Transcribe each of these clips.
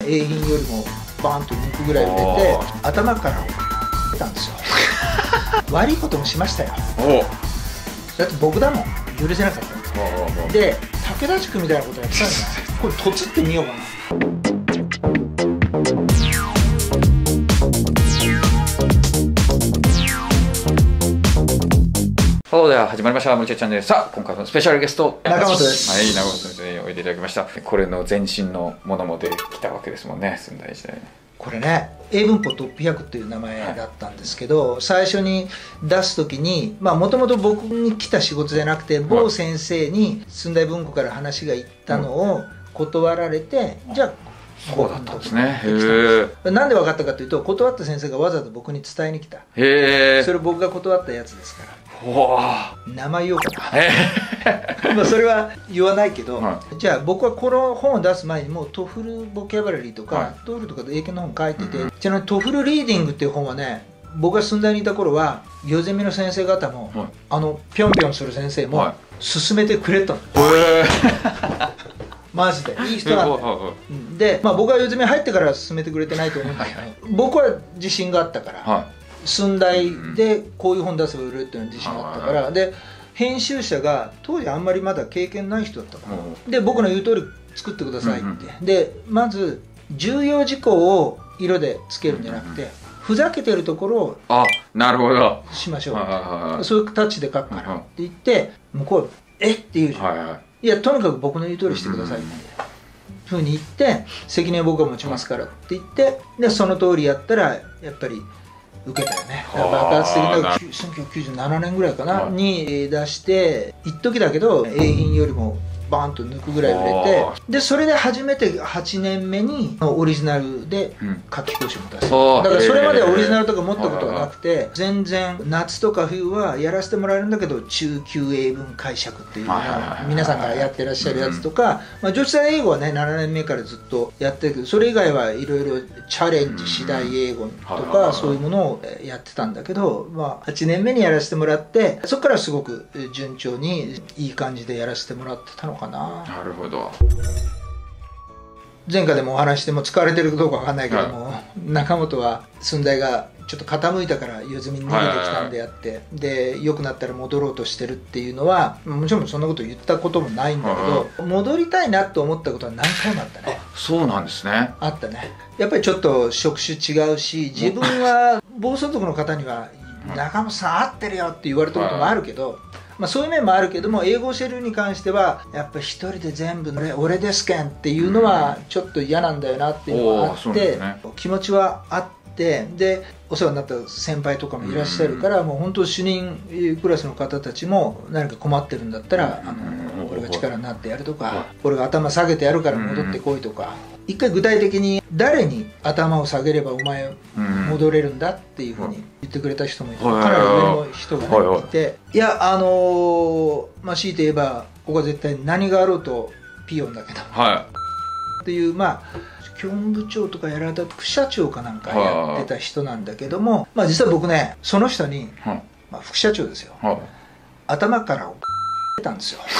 A 品よりもバーンと抜くぐらい売れて、頭からたんですよ悪いこともしましたよ。だって僕だもん許せなかったで、武田塾みたいなことやってたんだ。これとつってみようかな。 では始まりました森田チャンネル。さあ今回のスペシャルゲスト中本です。 はい、中本先生においでいただきました。これの前身のものも出てきたわけですもんね、寸大時代に。 これね、英文法トップ100っていう名前だったんですけど、最初に出す時にもともと僕に来た仕事じゃなくて、某先生に寸大文庫から話がいったのを断られて、じゃあそうだったんですね。 なんで分かったかというと、断った先生がわざと僕に伝えに来た。それ僕が断ったやつですから。名前言おうかなそれは言わないけど、じゃあ僕はこの本を出す前にもうトフルボキャブラリーとか、トフルとかで英検の本書いてて、ちなみにトフルリーディングっていう本はね、僕が寸大にいた頃はヨゼミの先生方も、ぴょんぴょんする先生も勧めてくれたの。マジでいい人なんだよ。で、僕はヨゼミ入ってから勧めてくれてないと思うんだけど、僕は自信があったから、寸大でこういう本出せば売れるっていうのは自信があったから、で編集者が当時あんまりまだ経験ない人だったから、で僕の言う通り作ってくださいって、でまず重要事項を色でつけるんじゃなくて、ふざけてるところをなるほどしましょう、そういうタッチで書くからって言って、向こう「えっ?」て言うじゃん。いやとにかく僕の言う通りしてくださいってふうに言って、責任は僕が持ちますからって言って、でその通りやったらやっぱり受けたよね。爆発的な1997年ぐらいかなに出して、一時だけど A 品よりもバーンと抜くぐらい売れて、でそれで初めて8年目にオリジナルで夏期講習も出す。だからそれまではオリジナルとか持ったことがなくて、全然夏とか冬はやらせてもらえるんだけど、中級英文解釈っていうのが皆さんがやってらっしゃるやつとか、女子大英語はね7年目からずっとやってるけど、それ以外はいろいろチャレンジ次第英語とかそういうものをやってたんだけど、8年目にやらせてもらって、そこからすごく順調にいい感じでやらせてもらってたのかな。 なるほど。 前回でもお話しても使われてるかどうかわかんないけども、中本は寸大がちょっと傾いたから四隅に逃げてきたんであって、で良くなったら戻ろうとしてるっていうのは、もちろんそんなこと言ったこともないんだけど、戻りたいなと思ったことは何回もあったね。そうなんですね。あったね。やっぱりちょっと職種違うし、自分は暴走族の方には中本さん合ってるよって言われたこともあるけど、そういう面もあるけども、英語を教えるに関してはやっぱり一人で全部俺ですけんっていうのはちょっと嫌なんだよなっていうのがあって、気持ちはあって、でお世話になった先輩とかもいらっしゃるから、もう本当主任クラスの方たちも何か困ってるんだったら俺が力になってやるとか、俺が頭下げてやるから戻ってこいとか、一回具体的に誰に頭を下げればお前戻れるんだっていうふうに言ってくれた人もいて、かなり上の人がねいて、いや強いて言えばここは絶対何があろうとピヨンだけどっていう、教務部長とかやられた副社長かなんかやってた人なんだけども、実は僕ねその人に、副社長ですよ、頭からたんですよ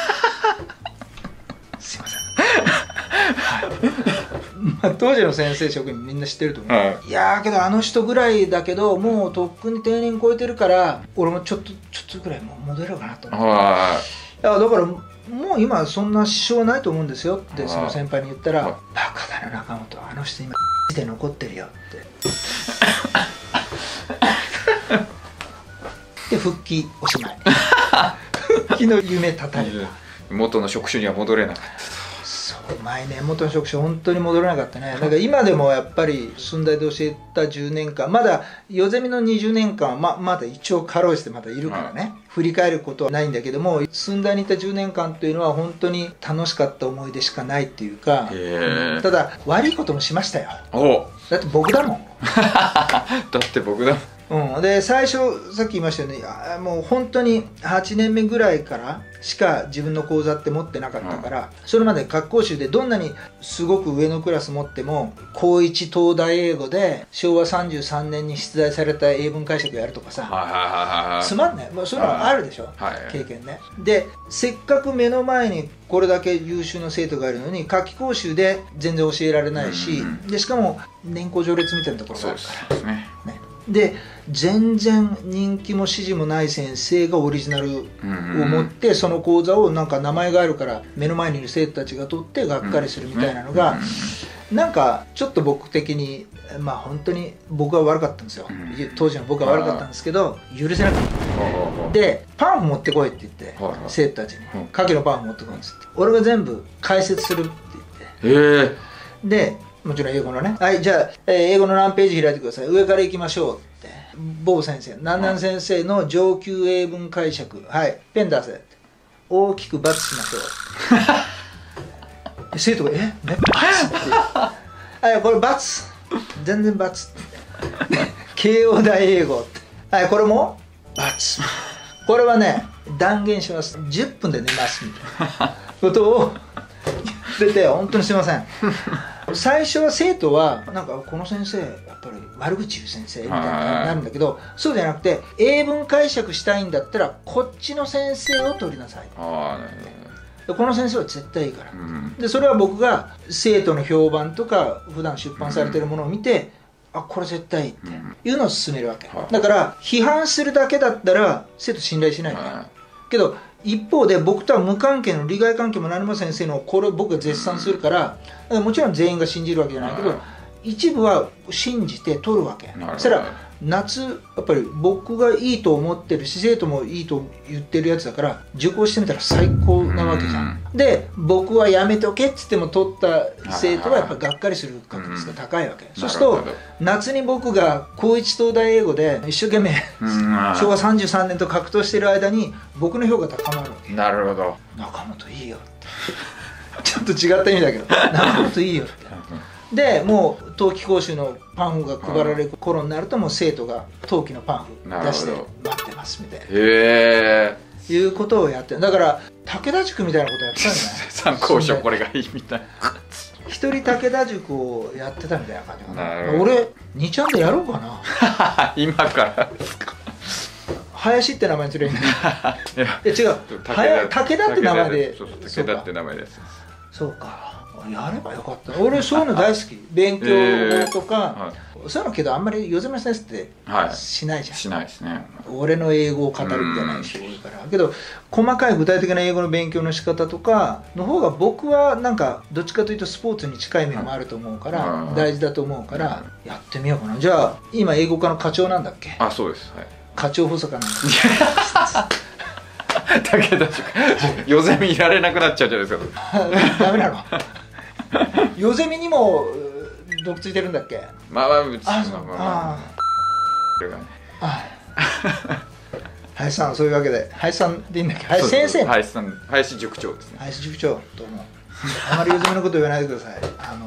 すいません当時の先生職員みんな知ってると思う、いやけどあの人ぐらいだけどもうとっくに定年超えてるから、俺もちょっとぐらいもう戻れるかなと思って、いやだからもう今そんな支障はないと思うんですよってその先輩に言ったら、バカだな中本、あの人今で残ってるよってで復帰おしまい復帰の夢たたれた。 元の職種には戻れなかった。 前ね、元の職種本当に戻れなかったね。だから今でもやっぱり寸大で教えた10年間、まだヨゼミの20年間はまだ一応かろうじてまだいるからね、振り返ることはないんだけども、寸大にいた10年間というのは本当に楽しかった思い出しかないっていうか、ただ悪いこともしましたよ。だって僕だもんだって僕だで最初さっき言いましたよね、もう本当に8年目ぐらいからしか自分の講座って持ってなかったから、それまで学校集でどんなにすごく上のクラス持っても高一東大英語で昭和33年に出題された英文解釈やるとかさ、つまんない、そういうのあるでしょ、経験ね。でせっかく目の前にこれだけ優秀な生徒がいるのに夏期講習で全然教えられないし、でしかも年功序列みたいなところがあるからね。で全然人気も支持もない先生がオリジナルを持ってその講座をなんか名前があるから目の前にいる生徒たちが取ってがっかりするみたいなのがなんかちょっと僕的に本当に僕は悪かったんですよ。当時の僕は悪かったんですけど許せなかった。でパンフ持ってこいって言って生徒たちに牡蠣のパンフ持ってこいっつって俺が全部解説するって言ってでもちろん英語のね、はいじゃあ、英語の何ページ開いてください、上から行きましょうって某先生なんなん先生の上級英文解釈、はいペン出せって大きく×しましょう生徒がね×ってはいこれ×全然×って慶応大英語ってはいこれも×これはね断言します10分で寝ますみたいなことを言ってて本当にすいません最初は生徒はなんかこの先生やっぱり悪口言う先生みたいになるんだけど、そうじゃなくて英文解釈したいんだったらこっちの先生を取りなさい。この先生は絶対いいから、でそれは僕が生徒の評判とか普段出版されてるものを見て、これ絶対いいっていうのを勧めるわけ、だから批判するだけだったら生徒信頼しないから、けど一方で僕とは無関係の利害関係も何も先生のこれを僕が絶賛するからもちろん全員が信じるわけじゃないけど一部は信じて取るわけ。そしたら夏やっぱり僕がいいと思ってるし生徒もいいと言ってるやつだから受講してみたら最高なわけじゃん。で僕はやめとけっつっても取った生徒はやっぱがっかりする確率が高いわけ。そうすると夏に僕が高一東大英語で一生懸命昭和33年と格闘してる間に僕の評価高まるわけ。 なるほど。 中本いいよってちょっと違った意味だけど中本いいよってでもう冬季講習のパンフが配られる頃になるともう生徒が冬季のパンフ出して待ってますみたいないうことをやってる。だから武田塾みたいなことやってたんじゃない参考書これがいいみたいな一人武田塾をやってたみたいな感じかな。俺2ちゃんでやろうかな今からですか。 林って名前にすればいいんだいや違う武田って名前で武田って名前です。 そうかやればよかった。俺そういうの大好き勉強とか、そういうのけどあんまりよぜみ先生ってしないじゃん、 しないですね。 俺の英語を語るみたいな人多いからけど細かい具体的な英語の勉強の仕方とかの方が僕はなんかどっちかというとスポーツに近い面もあると思うから大事だと思うからやってみようかな。じゃあ今英語科の課長なんだっけ。 そうです、 課長補佐かなんか武田塾よぜみいられなくなっちゃうじゃないですかダメなのよぜみにも毒ついてるんだっけ。林さんそういうわけで林さんでいいんだっけ。林先生林塾長ですね。 林塾長どうもあまりよぜみのこと言わないでください。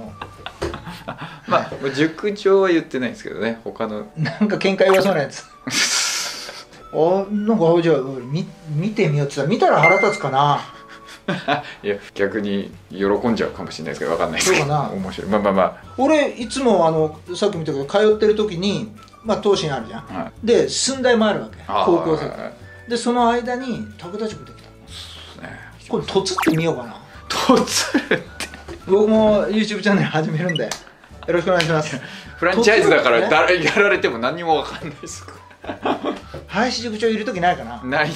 塾長は言ってないんですけどね他のなんか喧嘩弱そうなやつなんかじゃあ見てみようって言ったら見たら腹立つかな。 いや逆に喜んじゃうかもしれないですけど分かんないですけど面白い。 俺いつもさっき見たけど通ってる時に東進あるじゃん、で寸大もあるわけ高校生でその間に武田塾できた。これとつってみようかな。 とつるって僕も YouTube チャンネル始めるんでよろしくお願いします。 フランチャイズだから誰やられても何も分かんないです林塾長いる時ないかな。 ないです。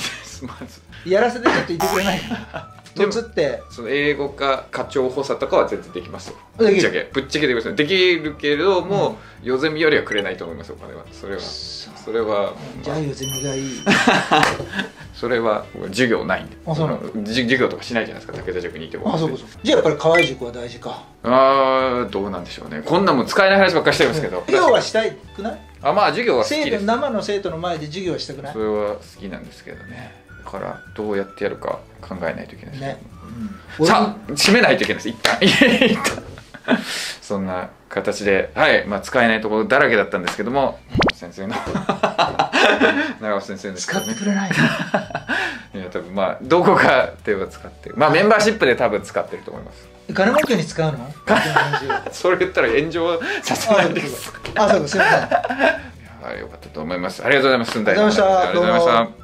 まずやらせてちょっといてくれないかなとつってその英語科課長補佐とかは全然できますよ。ぶっちゃけできますよ。できるけれどもよぜみよりはくれないと思いますよお金は。それはじゃあよぜみがいいそれは授業ないんで授業とかしないじゃないですか武田塾にいても。 そうじゃあやっぱり河合塾は大事か。 どうなんでしょうね。こんなもん使えない話ばっかりしてますけど授業はしたいくない。 授業は好きです。 生の生徒の前で授業はしたくない。 それは好きなんですけどね。だからどうやってやるか考えないといけないですね。さあ締めないといけないです一旦そんな形で使えないところだらけだったんですけども先生の長尾先生です使ってくれないいや多分まあどこかでは使ってる、まあメンバーシップで多分使ってると思います。 金儲けに使うの？ それ言ったら炎上させないです。 あ、そうか、すいません。 はい、よかったと思います。ありがとうございます。 ありがとうございました。 ありがとうございました。